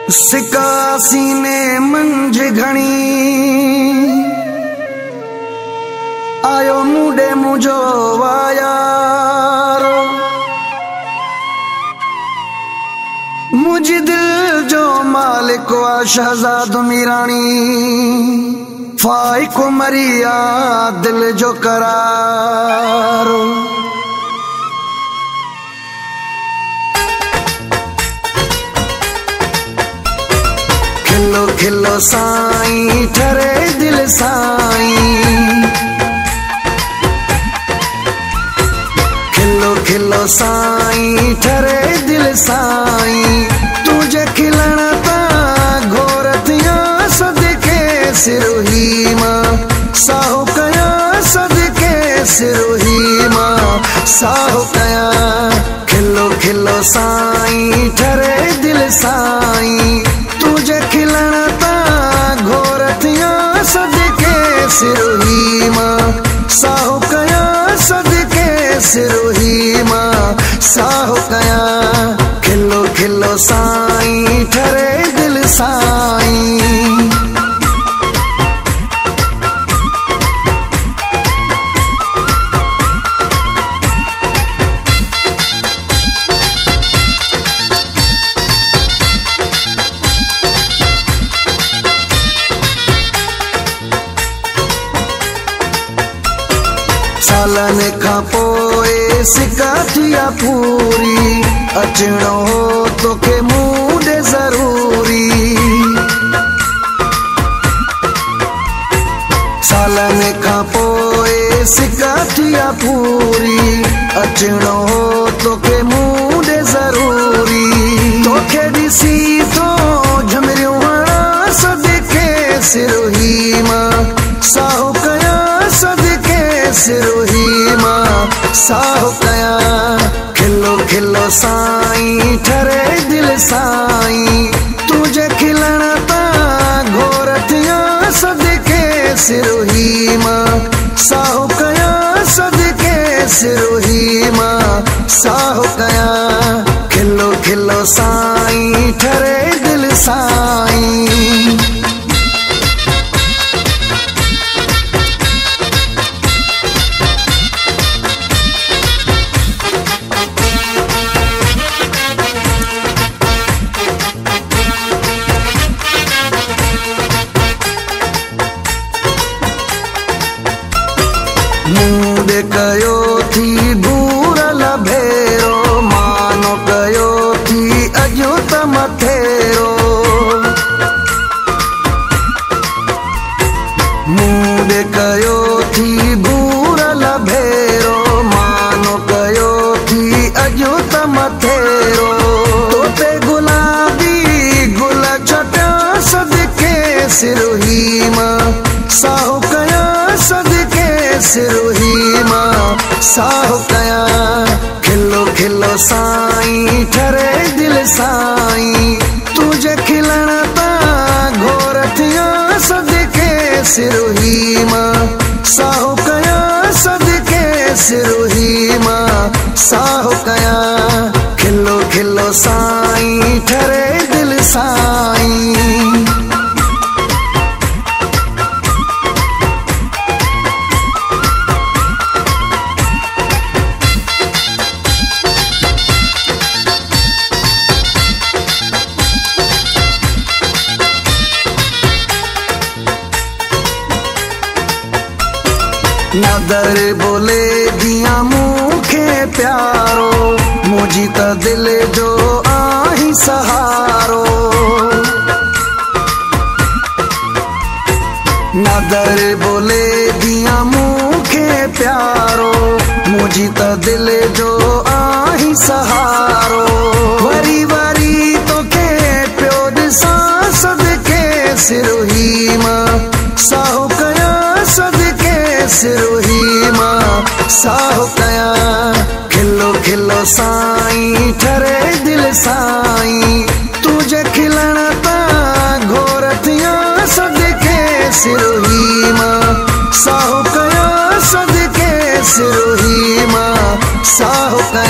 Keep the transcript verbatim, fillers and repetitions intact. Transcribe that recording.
सिका सीने मंझ घणी आयो मुडे मुझो वायारो मुझ दिल जो मालिक वा शहजाद मीरानी फाई को मरिया दिल जो करारो खिलो खिलो साईं ठरे दिल साईं खिलो खिलो साईं ठरे दिल साईं तुझे खिलना ता घोरतिया सदके सिरोही मां साहो कया सदके सिरोही मां साहो कया खिलो खिलो साईं ठरे दिल साईं तुझे खिलना ता घोरतिया सदके सिरोही मां साहो कया सदके सिरोही मां साहो कया खिलो खिलो साईं ठरे दिल साईं सालन खां पोए सिका थिया पूरी अचणो हो तोखे मूं ॾे ज़रूरी सालन खां पोए सिका थिया पूरी अचणो हो तोखे मूं ॾे ज़रूरी तोखे ॾिसी तो झमरियूं हणा सदके सिरोही मां साहो कया सदके सिरोही मां साहो कया खिलो खिलो साईं ठरे दिल साईं तुझे खिलना ता घोरतिया सदके सिरोही मां साहो कया सदके सिरोही मां साहो कया खिलो खिलो साईं ठरे दिल साईं मूडे कयो थी बूरल भेरो मानो कयो थी अजो त मथेरो मूडे कयो थी बूरल भेरो मानो कयो थी अजो त मथेरो तोते गुलाबी गुल छटा सदके सिरोही मां साहो कया सदके सिरोही मां साहो कया खिलो खिलो साईं ठरे दिल साईं तुझे खिलना ता घोरतिया सदके सिरोही मां साहो कया सदके सिरोही मां साहो कया खिलो खिलो साईं ठरे दिल साईं नदर बोले दिया मुखे प्यारो मुझी त दिल जो आही सहारो नदर बोले दिया मुखे प्यारो मुझी त दिल जो आही सहारो वरी वरी तोखे पियो ॾिसां सदके सिरोही मां साहो कया सदके सिरोही मां साहो कया खिलो खिलो साईं ठरे दिल साईं तुझे खिलना ता घोरतिया सदके सिरोही मां साहो कया सदके सिरोही मां साहो कया